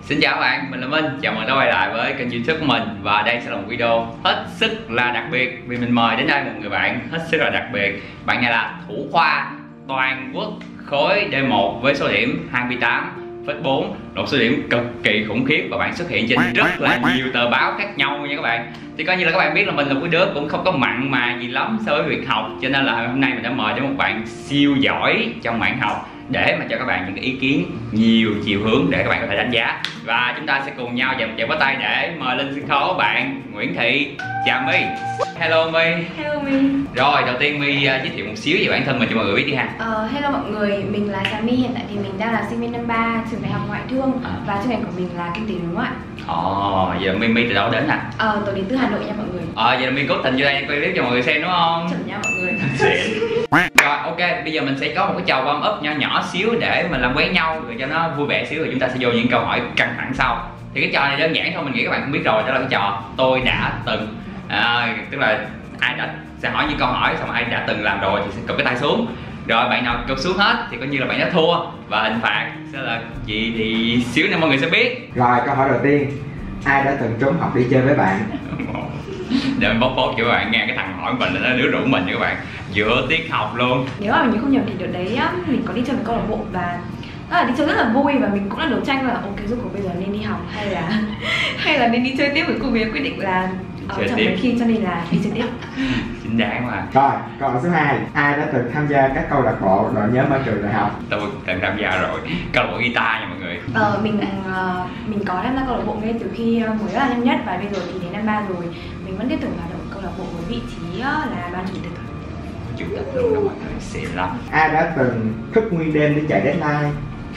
Xin chào các bạn, mình là Minh. Chào mừng đã quay lại với kênh YouTube của mình. Và đây sẽ là một video hết sức là đặc biệt vì mình mời đến đây một người bạn hết sức là đặc biệt. Bạn này là thủ khoa toàn quốc khối D1 với số điểm 28,4, một số điểm cực kỳ khủng khiếp, và bạn xuất hiện trên rất là nhiều tờ báo khác nhau nha các bạn. Thì coi như là các bạn biết là mình là một đứa cũng không có mặn mà gì lắm so với việc học, cho nên là hôm nay mình đã mời đến một bạn siêu giỏi trong mảng học để mà cho các bạn những cái ý kiến nhiều chiều hướng để các bạn có thể đánh giá. Và chúng ta sẽ cùng nhau dành một tràng pháo tay để mời lên sân khấu bạn Nguyễn Thị. Chào My. Hello My. Hello My. Rồi đầu tiên My giới thiệu một xíu về bản thân mình cho mọi người biết đi ha. Hello mọi người, mình là Trà My. Hiện tại thì mình đang là sinh viên năm 3 trường đại học ngoại thương và chuyên ngành của mình là kinh tế đối ngoại. Vậy là My từ đâu đến hả? Tôi đến từ Hà Nội nha mọi người. Vậy là My cố tình vô đây quay clip cho mọi người xem đúng không? Chuẩn nha mọi người. Rồi ok, bây giờ mình sẽ có một cái trò warm up nhỏ nhỏ xíu để mình làm quen nhau rồi cho nó vui vẻ xíu, rồi chúng ta sẽ vô những câu hỏi căng thẳng sau. Thì cái trò này đơn giản thôi, mình nghĩ các bạn cũng biết rồi, đó là cái trò tôi đã từng. Tức là ai đã sẽ hỏi những câu hỏi, xong ai đã từng làm rồi thì sẽ cầm cái tay xuống, rồi bạn nào cầm xuống hết thì coi như là bạn đã thua, và hình phạt sẽ là gì thì xíu nữa mọi người sẽ biết. Rồi câu hỏi đầu tiên, ai đã từng trốn học đi chơi với bạn? Để mình bóc cho các bạn nghe, cái thằng hỏi mình là nó đứa rủ mình nha các bạn, giữa tiết học luôn. Nếu mà mình không nhầm thì đợt đấy mình có đi chơi với câu lạc bộ, và đó là đi chơi rất là vui, và mình cũng đã đấu tranh là ok rốt cuộc bây giờ nên đi học hay là nên đi chơi tiếp. Với cùng quyết định là chẳng mấy khi cho nên là đi chơi tiếp. Chính đáng mà. Rồi câu hỏi số 2, ai đã từng tham gia các câu lạc bộ đội nhóm ở trường đại học? Tôi từng tham gia rồi, câu lạc bộ guitar nha mọi người. Mình có tham gia câu lạc bộ ngay từ khi mới là năm nhất, và bây giờ thì đến năm 3 rồi mình vẫn tiếp tục hoạt động câu lạc bộ với vị trí là ban chủ tịch. Chủ tịch luôn đó mọi người, xịn lắm. Ai đã từng thức nguyên đêm để chạy deadline?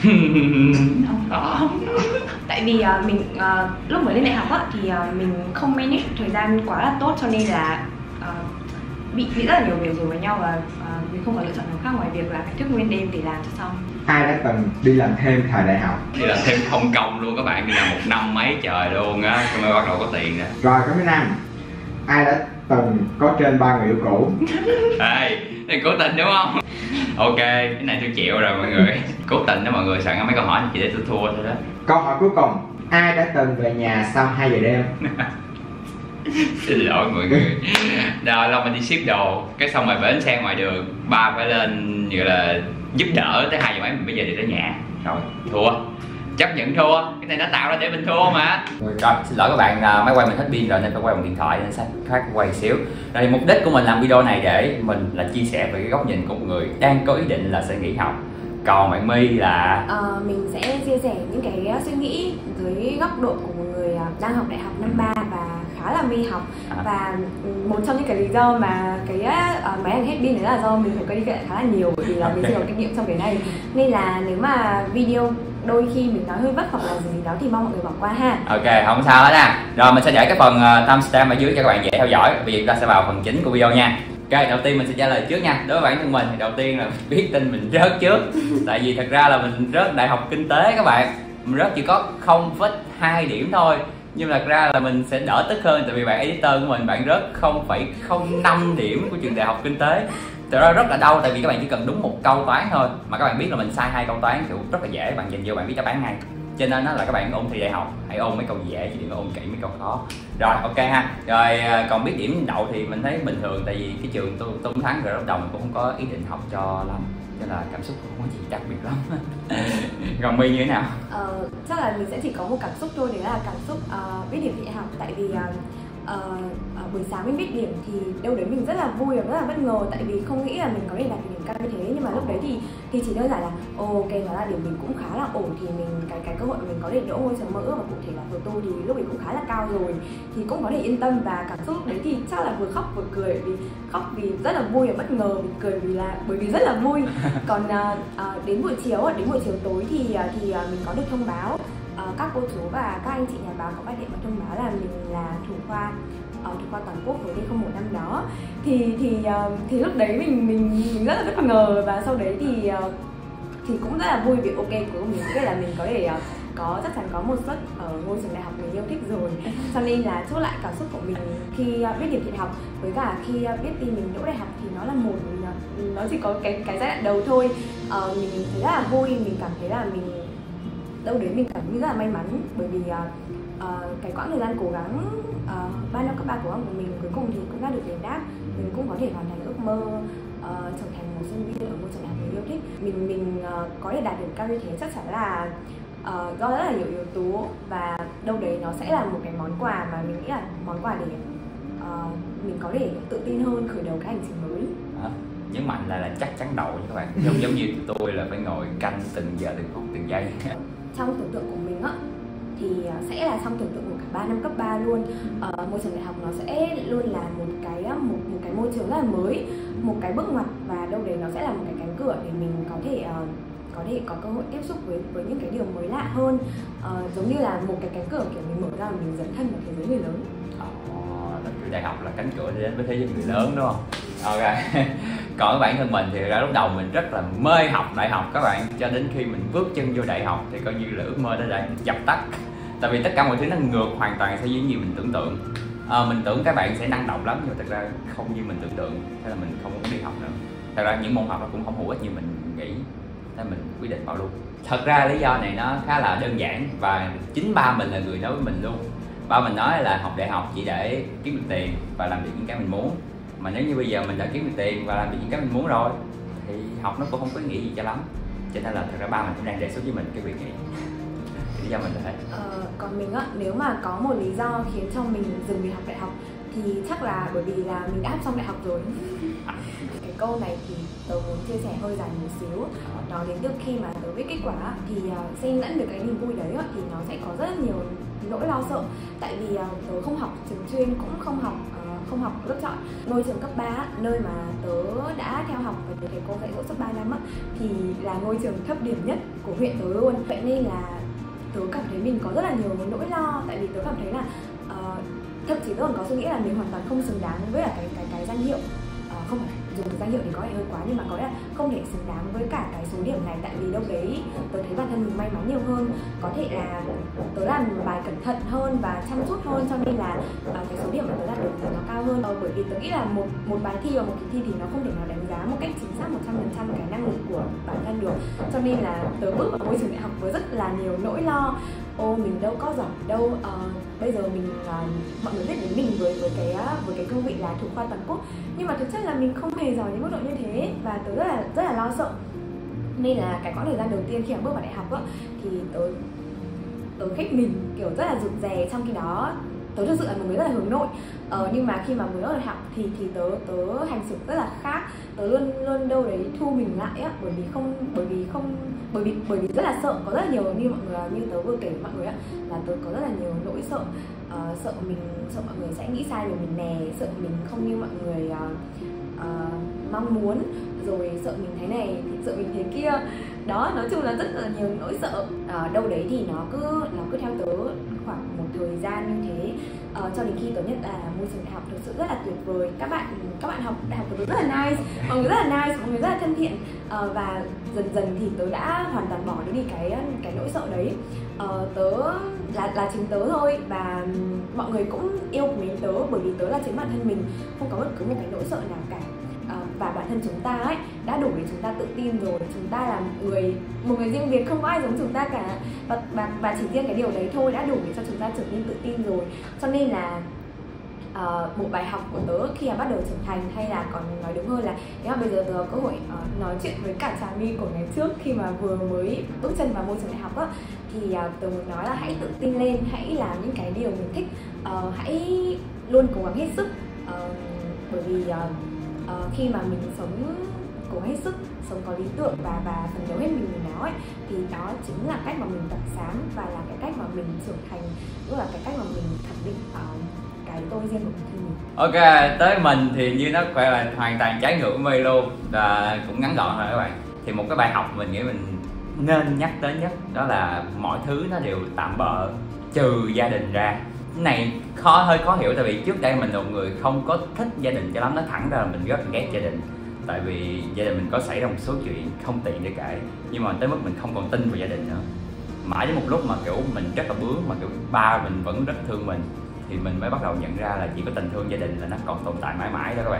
Không. Tại vì mình lúc mới lên đại học thì mình không manage thời gian quá là tốt, cho nên là bị rất là nhiều việc rồi với nhau, và mình không có lựa chọn nào khác ngoài việc là phải thức nguyên đêm để làm cho xong. Ai đã từng đi làm thêm thời đại học? Đi làm thêm không công luôn các bạn, đi làm 1 năm mấy trời luôn á, cho mới bắt đầu có tiền nè. Rồi câu thứ 5, ai đã từng có trên 3 người yêu cũ? Này cố tình đúng không? Ok, cái này tôi chịu rồi mọi người. Cố tình đó mọi người, soạn mấy câu hỏi chỉ để tôi thua thôi đó. Câu hỏi cuối cùng, ai đã từng về nhà sau 2 giờ đêm? Xin lỗi mọi người. Rồi là mình đi ship đồ, cái xong rồi bến xe ngoài đường, ba phải lên gọi là giúp đỡ tới 2 giờ mấy, mình bây giờ đi tới nhà. Rồi, thua. Chấp nhận thua, cái này nó tạo ra để mình thua mà. Rồi xin lỗi các bạn, máy quay mình hết pin rồi nên phải quay bằng điện thoại, nên sẽ khác quay xíu. Rồi mục đích của mình làm video này để mình là chia sẻ về cái góc nhìn của một người đang có ý định là sẽ nghỉ học. Còn bạn My là mình sẽ chia sẻ những cái suy nghĩ dưới góc độ của một người đang học đại học năm 3 và khá là mê học. Và một trong những cái lý do mà cái máy ảnh hết pin đấy là do mình phải quay đi lại khá là nhiều, bởi vì là mình chưa có kinh nghiệm trong cái này, nên là nếu mà video đôi khi mình nói hơi vất hoặc là gì đó thì mong mọi người bỏ qua ha. Ok, không sao hết nha. Rồi mình sẽ để cái phần timestamp ở dưới cho các bạn dễ theo dõi. Bây giờ chúng ta sẽ vào phần chính của video nha. Ok, đầu tiên mình sẽ trả lời trước nha. Đối với bản thân mình thì đầu tiên là biết tin mình rớt trước. Tại vì thật ra là mình rớt đại học kinh tế các bạn. Mình rớt chỉ có 0,2 điểm thôi. Nhưng mà thật ra là mình sẽ đỡ tức hơn, tại vì bạn editor của mình bạn rớt 0,05 điểm của trường đại học kinh tế. Thật ra rất là đau, tại vì các bạn chỉ cần đúng 1 câu toán thôi, mà các bạn biết là mình sai 2 câu toán thì rất là dễ, bạn nhìn vô bạn biết đáp án ngay. Cho nên đó là các bạn ôn thi đại học hãy ôn mấy câu dễ chứ đừng ôn kỹ mấy câu khó. Rồi ok ha. Rồi còn biết điểm đậu thì mình thấy bình thường, tại vì cái trường tôi không thắng rồi, lúc đầu mình cũng không có ý định học cho lắm, cho là cảm xúc cũng không có gì đặc biệt lắm. Còn My như thế nào? Chắc là mình sẽ chỉ có một cảm xúc thôi, đấy là cảm xúc biết điểm đại học. Tại vì buổi sáng mình biết điểm thì đâu đấy mình rất là vui và rất là bất ngờ, tại vì không nghĩ là mình có thể đạt được điểm cao như thế. Nhưng mà lúc đấy thì chỉ đơn giản là ok, nó là điểm mình cũng khá là ổn, thì mình cái cơ hội mình có thể đỗ ngôi trường mơ ước, và cụ thể là phổ tu thì lúc ấy cũng khá là cao rồi, thì cũng có thể yên tâm. Và cảm xúc đấy thì chắc là vừa khóc vừa cười, vì khóc vì rất là vui và bất ngờ, vì cười bởi vì rất là vui. Còn đến buổi chiều tối thì mình có được thông báo, các cô chú và các anh chị nhà báo có phát điện và thông báo là mình là thủ khoa toàn quốc với D01 năm đó. Thì lúc đấy mình rất là bất ngờ, và sau đấy thì cũng rất là vui vì ok của mình biết là mình có thể chắc chắn có một suất ở ngôi trường đại học mình yêu thích rồi. Cho nên là chốt lại cảm xúc của mình khi biết điểm đại học với cả khi biết tin mình đỗ đại học thì nó là nó chỉ có cái giai đoạn đầu thôi. Mình thấy rất là vui, mình cảm thấy là mình đâu đấy mình cảm thấy rất là may mắn, bởi vì cái quãng thời gian cố gắng 3 năm cấp 3 cố gắng của mình cuối cùng thì cũng đã được đền đáp. Mình cũng có thể hoàn thành ước mơ trở thành một sinh viên ở một trường đại học mình yêu thích. Mình có thể đạt được cao như thế chắc chắn là do rất là nhiều yếu tố, và đâu đấy nó sẽ là một cái món quà mà mình nghĩ là món quà để mình có thể tự tin hơn khởi đầu cái hành trình mới. Nhấn mạnh là chắc chắn đậu nha các bạn, giống như tôi là phải ngồi canh từng giờ từng phút từng giây. Trong tưởng tượng của mình á thì sẽ là trong tưởng tượng của cả 3 năm cấp 3 luôn. Môi trường đại học nó sẽ luôn là một cái môi trường rất là mới, một cái bước ngoặt, và đâu đấy nó sẽ là một cái cánh cửa để mình có thể có cơ hội tiếp xúc với những cái điều mới lạ hơn, giống như là một cái cánh cửa kiểu mình mở ra và mình dấn thân vào thế giới người lớn. Đại học là cánh cửa đến với thế giới người lớn đúng không? Ok. Còn các bạn thân mình thì ra lúc đầu mình rất là mê học đại học các bạn, cho đến khi mình bước chân vô đại học thì coi như là ước mơ đó đã dập tắt. Tại vì tất cả mọi thứ nó ngược hoàn toàn so với những gì mình tưởng tượng. Mình tưởng các bạn sẽ năng động lắm, nhưng mà thật ra không như mình tưởng tượng, thế là mình không muốn đi học nữa. Thật ra những môn học nó cũng không hữu ích như mình nghĩ, nên mình quyết định bỏ luôn. Thật ra lý do này nó khá là đơn giản, và chính ba mình là người nói với mình luôn. Ba mình nói là học đại học chỉ để kiếm được tiền và làm được những cái mình muốn. Mà nếu như bây giờ mình đã kiếm được tiền và làm được những cái mình muốn rồi thì học nó cũng không có ý nghĩa gì cho lắm. Cho nên là thật ra ba mình cũng đang đề xuất với mình cái việc này. Lý do mình là thế. Còn mình á, nếu mà có một lý do khiến cho mình dừng việc học đại học thì chắc là bởi vì là mình đã học xong đại học rồi. Cái câu này thì tớ muốn chia sẻ hơi dài một xíu. Nó đến từ khi mà tớ biết kết quả thì xen lẫn được cái niềm vui đấy thì nó sẽ có rất nhiều nỗi lo sợ. Tại vì tớ không học trường chuyên, cũng không học lớp chọn. Ngôi trường cấp 3 nơi mà tớ đã theo học và được thầy cô dạy dỗ suốt 3 năm thì là ngôi trường thấp điểm nhất của huyện tớ luôn. Vậy nên là tớ cảm thấy mình có rất là nhiều nỗi lo, tại vì tớ cảm thấy là thậm chí tớ còn có suy nghĩ là mình hoàn toàn không xứng đáng với cái danh hiệu, không phải dùng danh hiệu thì có thể hơi quá, nhưng mà có lẽ là không thể xứng đáng với cả cái số điểm này. Tại vì đâu đấy tớ thấy bản thân mình may mắn nhiều hơn, có thể là tớ làm bài cẩn thận hơn và chăm chút hơn, cho nên là cái số điểm mà tớ đạt được thì nó cao hơn. Bởi vì tớ nghĩ là một bài thi và một kỳ thi thì nó không thể nào đánh giá một cách chính xác 100% cái năng lực của bản thân được, cho nên là tớ bước vào môi trường đại học với rất là nhiều nỗi lo. Mình đâu có giỏi đâu, bây giờ mình mọi người biết đến mình với cái cương vị là thủ khoa toàn quốc, nhưng mà thực chất là mình không hề giỏi đến mức độ như thế, và tớ rất là lo sợ. Nên là cái quãng thời gian đầu tiên khi mà bước vào đại học thì tớ khép mình kiểu rất là rụt rè, trong khi đó tớ thực sự là một người rất là hướng nội. Nhưng mà khi mà mới ở đại học thì tớ hành xử rất là khác. Tớ luôn đâu đấy thu mình lại bởi vì rất là sợ. Có rất là nhiều, như tớ vừa kể với mọi người là tớ có rất là nhiều nỗi sợ. Sợ mọi người sẽ nghĩ sai về mình nè, sợ mình không như mọi người mong muốn, rồi sợ mình thế này thì sợ mình thế kia. Đó, nói chung là rất là nhiều nỗi sợ. Đâu đấy thì nó cứ theo tớ khoảng một thời gian như thế, cho đến khi tớ nhận là môi trường đại học thực sự rất là tuyệt vời. Các bạn học đại học của tớ rất là nice, mọi người rất là nice, mọi người rất là thân thiện, và dần thì tớ đã hoàn toàn bỏ đi cái nỗi sợ đấy. Tớ là chính tớ thôi, và mọi người cũng yêu mến tớ bởi vì tớ là chính bản thân mình, không có bất cứ một cái nỗi sợ nào cả. Và bản thân chúng ta đã đủ để chúng ta tự tin rồi. Chúng ta là một người riêng biệt, không có ai giống chúng ta cả, và chỉ riêng cái điều đấy thôi đã đủ để cho chúng ta trở nên tự tin rồi. Cho nên là một bài học của tớ khi mà bắt đầu trưởng thành, hay là còn nói đúng hơn là nếu mà bây giờ tớ có cơ hội nói chuyện với cả Trà My của ngày trước khi mà vừa mới bước chân vào môi trường đại học thì tớ muốn nói là hãy tự tin lên, hãy làm những cái điều mình thích, hãy luôn cố gắng hết sức, bởi vì khi mà mình sống cố hết sức, sống có lý tưởng và phấn đấu hết mình với nó thì đó chính là cách mà mình tỏa sáng, và là cái cách mà mình trưởng thành, cũng là cái cách mà mình khẳng định cái tôi riêng của bản thân mình. Ok, tới mình thì như nó gọi là hoàn toàn trái ngược với luôn, và cũng ngắn gọn rồi các bạn. Thì một cái bài học mình nghĩ mình nên nhắc tới nhất đó là mọi thứ nó đều tạm bợ trừ gia đình ra. Cái này hơi khó hiểu, tại vì trước đây mình là một người không có thích gia đình cho lắm, nói thẳng ra là mình rất là ghét gia đình. Tại vì gia đình mình có xảy ra một số chuyện không tiện để kể, nhưng mà tới mức mình không còn tin vào gia đình nữa. Mãi đến một lúc mà kiểu mình rất là bướng, mà kiểu ba mình vẫn rất thương mình, thì mình mới bắt đầu nhận ra là chỉ có tình thương gia đình là nó còn tồn tại mãi mãi đó các bạn.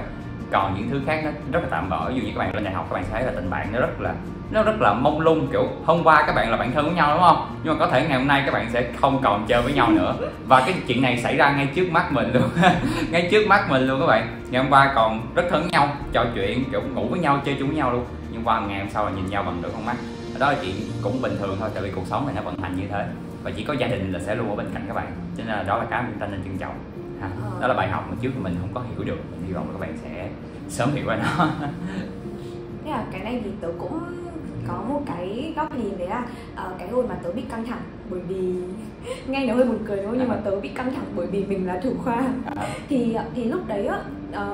còn những thứ khác nó rất là tạm bỡ. Ví dụ như các bạn lên đại học các bạn thấy là tình bạn nó rất là mông lung, kiểu hôm qua các bạn là bạn thân với nhau đúng không, nhưng mà có thể ngày hôm nay các bạn sẽ không còn chơi với nhau nữa, và cái chuyện này xảy ra ngay trước mắt mình luôn. Ngay trước mắt mình luôn các bạn. Ngày hôm qua còn rất thân với nhau, trò chuyện kiểu ngủ với nhau, chơi chung với nhau luôn, nhưng qua ngày hôm sau là nhìn nhau bằng đôi con mắt. Đó là chuyện cũng bình thường thôi, tại vì cuộc sống này nó vận hành như thế, và chỉ có gia đình là sẽ luôn ở bên cạnh các bạn, cho nên là đó là cái mình ta nên trân trọng ha. Đó là bài học mà trước thì mình không có hiểu được, mình hy vọng là các bạn sẽ sớm hiểu ra nó. Thế là cái này thì tớ cũng có một cái góc nhìn đấy là cái hồi mà tớ bị căng thẳng, bởi vì nghe nó hơi buồn cười đúng không, nhưng mà tớ bị căng thẳng bởi vì mình là thủ khoa. Thì lúc đấy á,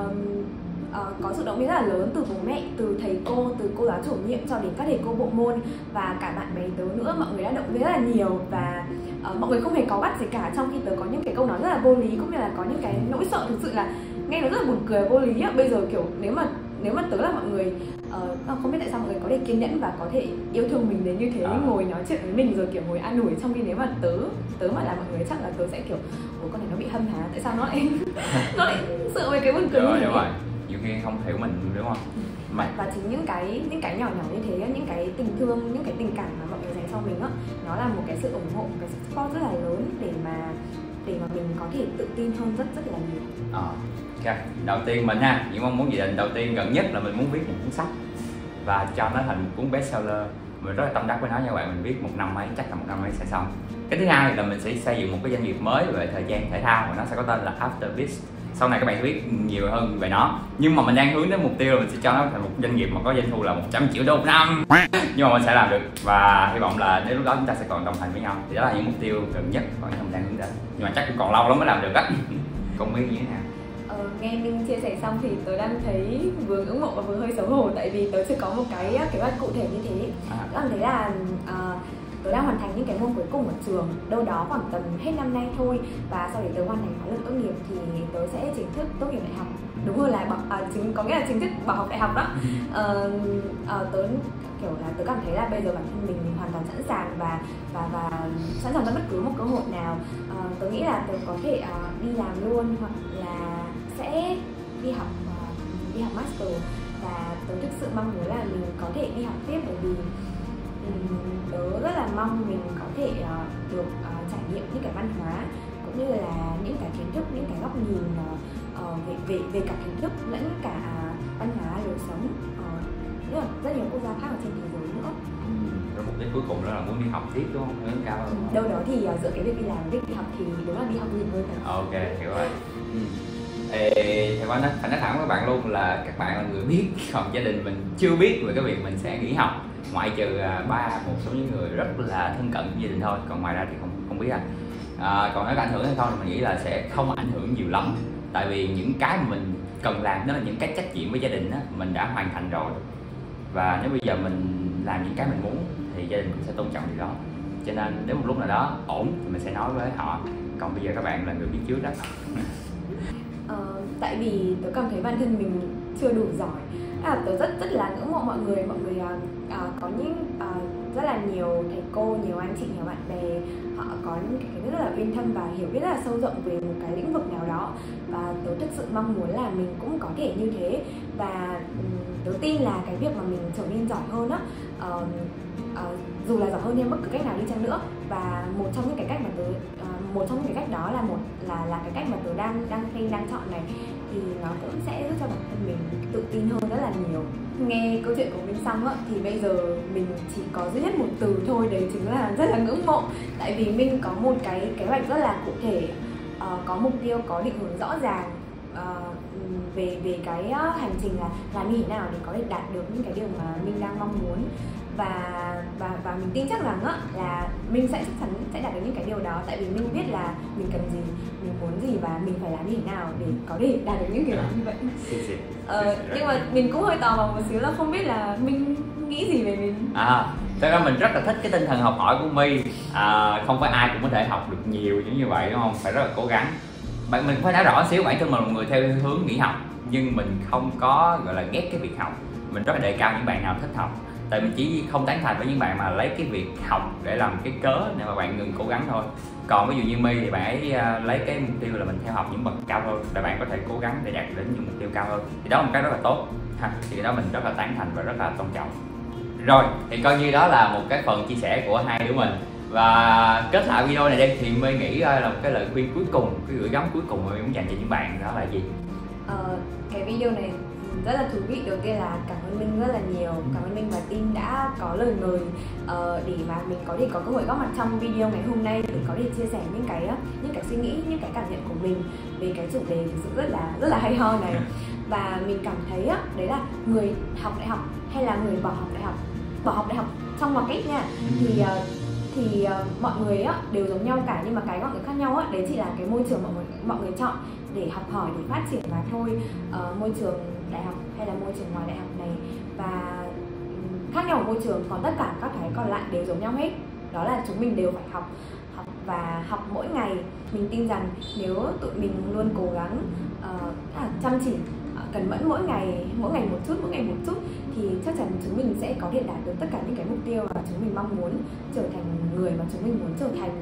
có sự động viên rất là lớn từ bố mẹ, từ thầy cô, từ cô giáo chủ nhiệm cho đến các thầy cô bộ môn và cả bạn bè tớ nữa. Mọi người đã động viên rất là nhiều và mọi người không hề có bắt gì cả, trong khi tớ có những cái câu nói rất là vô lý, cũng như là có những cái nỗi sợ thực sự là nghe nó rất là buồn cười, vô lý á. Bây giờ kiểu nếu mà tớ là mọi người, không biết tại sao mọi người có thể kiên nhẫn và có thể yêu thương mình đến như thế, ngồi nói chuyện với mình rồi kiểu ngồi an ủi, trong khi nếu mà tớ mà là mọi người chắc là tớ sẽ kiểu ủa con này nó bị hâm hả, tại sao nó lại sợ với cái buồn cười như thế. Nhiều khi không hiểu mình đúng không? Và chính những cái nhỏ nhỏ như thế, những cái tình thương, những cái tình cảm mà mọi người dành cho mình á, nó là một cái sự ủng hộ, một cái support rất là lớn để mà mình có thể tự tin hơn rất là nhiều. Ok, đầu tiên mình ha, những mong muốn dự định đầu tiên gần nhất là mình muốn viết một cuốn sách và cho nó thành một cuốn bestseller. Mình rất là tâm đắc với nó nha các bạn, mình viết một năm mấy, chắc là một năm mấy sẽ xong. Cái thứ hai là mình sẽ xây dựng một cái doanh nghiệp mới về thời trang thể thao và nó sẽ có tên là Afterbiz. Sau này các bạn sẽ biết nhiều hơn về nó, nhưng mà mình đang hướng đến mục tiêu là mình sẽ cho nó thành một doanh nghiệp mà có doanh thu là 100 triệu đô một năm. Nhưng mà mình sẽ làm được, và hy vọng là đến lúc đó chúng ta sẽ còn đồng hành với nhau. Thì đó là những mục tiêu gần nhất còn mình đang hướng đến, nhưng mà chắc cũng còn lâu lắm mới làm được á. Không biết như thế nào. Nghe Minh chia sẻ xong thì tớ đang thấy vừa ngưỡng mộ và vừa hơi xấu hổ, tại vì tớ chưa có một cái kế hoạch cụ thể như thế. Tớ cảm thấy là tớ đang hoàn thành những cái môn cuối cùng ở trường đâu đó khoảng tầm hết năm nay thôi, và sau để tớ hoàn thành khóa luận tốt nghiệp thì tớ sẽ chính thức tốt nghiệp đại học, đúng hơn là có nghĩa là chính thức bỏ học đại học đó. Tớ kiểu là tớ cảm thấy là bây giờ bản thân mình hoàn toàn sẵn sàng và sẵn sàng cho bất cứ một cơ hội nào. Tớ nghĩ là tớ có thể đi làm luôn, hoặc là sẽ đi học master, và tớ thực sự mong muốn là mình có thể đi học tiếp, bởi vì tớ rất là mong mình có thể được trải nghiệm những cái văn hóa, cũng như là những cái kiến thức, những cái góc nhìn về cả kiến thức lẫn cả văn hóa, đời sống, rất nhiều quốc gia khác ở trên thế giới nữa. Rồi mục đích cuối cùng đó là muốn đi học tiếp đúng không? Hướng cao hơn. Đâu đó thì giữa cái việc đi làm và việc đi học thì đúng là đi học nhiều hơn. Ok, hiểu rồi. Thầy Quang phải nói thẳng với bạn luôn là các bạn là người biết, còn gia đình mình chưa biết về cái việc mình sẽ nghỉ học, ngoại trừ một số những người rất là thân cận với gia đình thôi, còn ngoài ra thì không biết. Còn nói ảnh hưởng hay không thì mình nghĩ là sẽ không ảnh hưởng nhiều lắm, tại vì những cái mà mình cần làm đó là những cái trách nhiệm với gia đình đó, mình đã hoàn thành rồi, và nếu bây giờ mình làm những cái mình muốn thì gia đình cũng sẽ tôn trọng điều đó, cho nên đến một lúc nào đó ổn thì mình sẽ nói với họ, còn bây giờ các bạn là người biết trước đó. Tại vì tớ cảm thấy bản thân mình chưa đủ giỏi. Tớ rất là ngưỡng mộ mọi người có những rất là nhiều thầy cô, nhiều anh chị, nhiều bạn bè, họ có những cái rất là uyên thâm và hiểu biết rất là sâu rộng về một cái lĩnh vực nào đó, và tớ thực sự mong muốn là mình cũng có thể như thế. Và tớ tin là cái việc mà mình trở nên giỏi hơn á, dù là giỏi hơn theo bất cứ cách nào đi chăng nữa, và một trong những cái cách đó là cái cách mà tớ đang chọn này, thì nó cũng sẽ giúp cho bản thân mình tự tin hơn rất là nhiều. Nghe câu chuyện của Minh xong á, thì bây giờ mình chỉ có duy nhất một từ thôi, đấy chính là rất là ngưỡng mộ. Tại vì Minh có một cái kế hoạch rất là cụ thể, có mục tiêu, có định hướng rõ ràng về cái hành trình là làm như thế nào để có thể đạt được những cái điều mà Minh đang mong muốn. Và mình tin chắc rằng á, là mình sẽ chắc chắn sẽ đạt được những cái điều đó, tại vì mình biết là mình cần gì, mình muốn gì và mình phải làm như thế nào để có thể đạt được những điều đó như vậy. Nhưng mà mình cũng hơi tò mò một xíu là không biết là mình nghĩ gì về mình. Thật ra mình rất là thích cái tinh thần học hỏi của My. Không phải ai cũng có thể học được nhiều như vậy đúng không? Phải rất là cố gắng. Mình phải nói rõ xíu, bản thân mình là một người theo hướng nghỉ học, nhưng mình không có gọi là ghét cái việc học. Mình rất là đề cao những bạn nào thích học. Tại mình chỉ không tán thành với những bạn mà lấy cái việc học để làm cái cớ để mà bạn ngừng cố gắng thôi. Còn ví dụ như My thì bạn ấy lấy cái mục tiêu là mình theo học những bậc cao hơn để bạn có thể cố gắng để đạt đến những mục tiêu cao hơn, thì đó là một cái rất là tốt ha. Thì cái đó mình rất là tán thành và rất là tôn trọng. Rồi thì coi như đó là một cái phần chia sẻ của hai đứa mình. Và kết lại video này đi thì My nghĩ là một cái lời khuyên cuối cùng, cái gửi gắm cuối cùng mà My muốn dành cho những bạn đó là gì? Cái video này rất là thú vị. Đầu tiên là cảm ơn Minh rất là nhiều, cảm ơn Minh và team đã có lời mời để mà mình có thể có cơ hội góp mặt trong video ngày hôm nay để có thể chia sẻ những cái suy nghĩ, những cái cảm nhận của mình về cái chủ đề thực sự rất là hay ho này. Và mình cảm thấy đấy là người học đại học hay là người bỏ học đại học trong ngoặc kép nha, thì mọi người đều giống nhau cả, nhưng mà cái gọi người khác nhau đấy chỉ là cái môi trường mọi người chọn để học hỏi, để phát triển mà thôi. Môi trường đại học hay là môi trường ngoài đại học này và khác nhau ở môi trường, còn tất cả các cái còn lại đều giống nhau hết. Đó là chúng mình đều phải học và học mỗi ngày. Mình tin rằng nếu tụi mình luôn cố gắng chăm chỉ, cần mẫn mỗi ngày một chút thì chắc chắn chúng mình sẽ có thể đạt được tất cả những cái mục tiêu mà chúng mình mong muốn, trở thành người mà chúng mình muốn trở thành.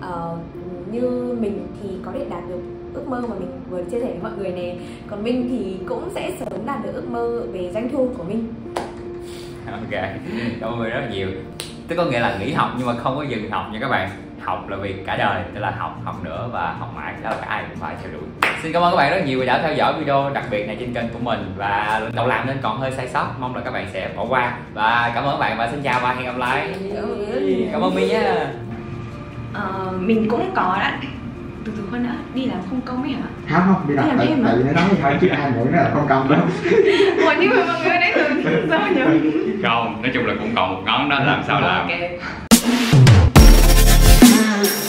Như mình thì có thể đạt được ước mơ mà mình vừa chia sẻ với mọi người này, còn Minh thì cũng sẽ sớm đạt được ước mơ về doanh thu của mình. Ok, cảm ơn rất là nhiều. Tức có nghĩa là nghỉ học nhưng mà không có dừng học nha các bạn. Học là việc cả đời, tức là học nữa và học mãi, đó là cả ai cũng phải theo đuổi. Xin cảm ơn các bạn rất nhiều vì đã theo dõi video đặc biệt này trên kênh của mình. Và lần đầu làm nên còn hơi sai sót, mong là các bạn sẽ bỏ qua. Và cảm ơn các bạn và xin chào và hẹn gặp lại. Cảm ơn My nhé. Mình cũng có đã từ hơn nữa đi làm không công ấy hả? Không, đi làm tại vì nó nói thôi chứ ai nữa nó là không công đâu. Ủa nhưng mà mọi người đấy từ sao nhỉ? Không, nói chung là cũng còn một ngón đó làm sao làm. Okay.